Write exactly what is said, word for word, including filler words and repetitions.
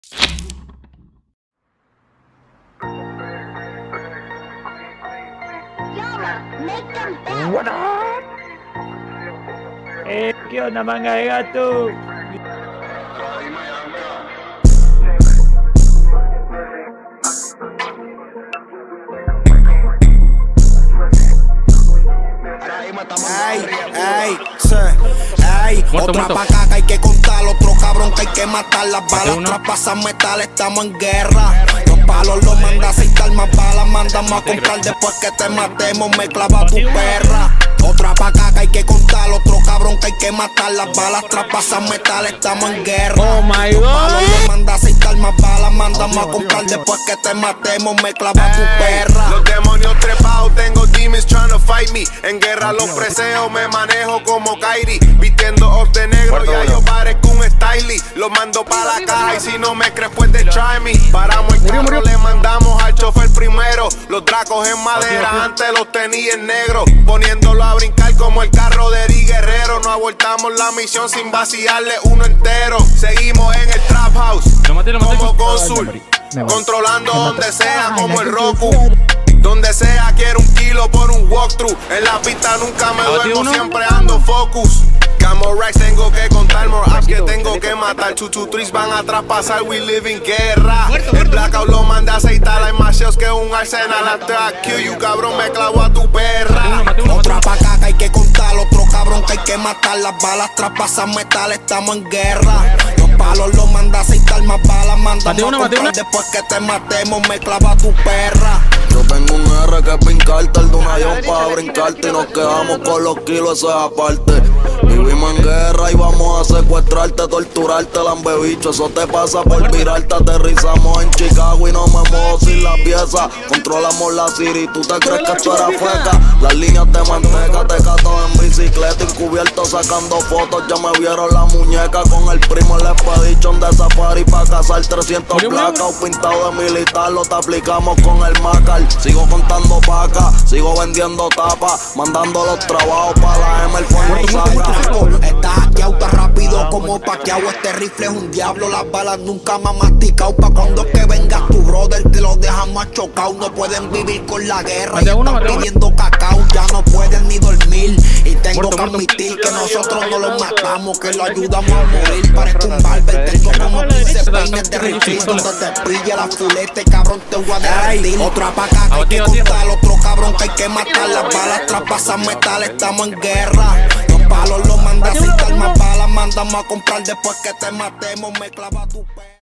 What up? Eh, ¿qué onda, manga de gato? Ey, ey, sí, ey, Muerto, otra muerto. pa' acá que hay que contar, otro cabrón que hay que matar. Las balas traspasan metal, estamos en guerra. Los palos los manda a aceitar, más balas mandamos a comprar. Después que te matemos me clava tu perra. Otra pa' acá que hay que contar, otro cabrón que hay que matar. Las balas traspasan metal, estamos en guerra. Oh my Los God. palos los manda a aceitar, más balas mandamos a comprar. Después que te matemos me clava tu perra. Los demonios trepados, tengo demons trying to fight me. En guerra los preseo, me manejo como Kairi. Vistiendo off de negro, ya yo parezco un styly. Los mando pa' la caja y si no me crees puedes try me. Paramos el carro, le mandamos al chofer primero. Los dracos en madera, antes los tenía en negro. Poniéndolo a brincar como el carro de Eddie Guerrero. No abortamos la misión sin vaciarle uno entero. Seguimos en el trap house, Lo maté, lo maté. como cónsul. Controlando donde sea como el Roku. Donde sea quiero un kilo por un walkthrough. En la pista nunca me duermo, siempre ando focus. Camo racks tengo que contar, more apps que tengo que matar. Chuchu tris van a traspasar, we live in guerra. El blackout lo manda a aceitar, hay más shells que un arsenal. After I kill you, cabrón, me clavo a tu perra. Otra pa' acá que hay que contar, otro cabrón que hay que matar. Las balas traspasan metal, estamos en guerra. Los palos los manda a aceitar, más balas mandamos Mate una, a mate comprar. una. Después que te matemos me clava tu perra. Yo tengo un R que pincarte, el de una John pa' brincarte. Y nos quedamos con los kilos, eso es aparte. Vivimos en guerra y vamos a secuestrarte, torturarte, lambebicho. Eso te pasa por mirarte. Aterrizamos en Chicago y no me muevo sin la pieza. Controlamos la city, tú te crees que esto era feca. Las líneas de manteca, te cato en bicicleta, encubierto sacando fotos. Ya me vieron la muñeca con el primo, el expedition de safari pa' cazar trescientos blackout. Pintado de militar, lo te aplicamos con el macar. Sigo contando vacas, sigo vendiendo tapas, mandando los trabajos pa' la M, el fondo saca. Estás hackeado tan rápido como paqueado. Este rifle es un diablo, las balas nunca me han masticado. Pa' cuando es que vengas tu brother, te lo dejamos achocado. No pueden vivir con la guerra y Mate uno, están mate uno. pidiendo cacao. Ya no pueden ni dormir y tengo Muerto, que muerto. admitir que nosotros no los matamos, que lo ayudamos a morir. Parezco un barber, tengo como quince peines de rifle. Donde te pilla la fulete, cabrón, te voy a derretir. Otra pa' acá que hay que contar, otro cabrón que hay que matar. Las balas traspasan metal, estamos en guerra. Los palos los manda a aceitar, más balas mandamos a comprar. Después que te matemos me clava tu pe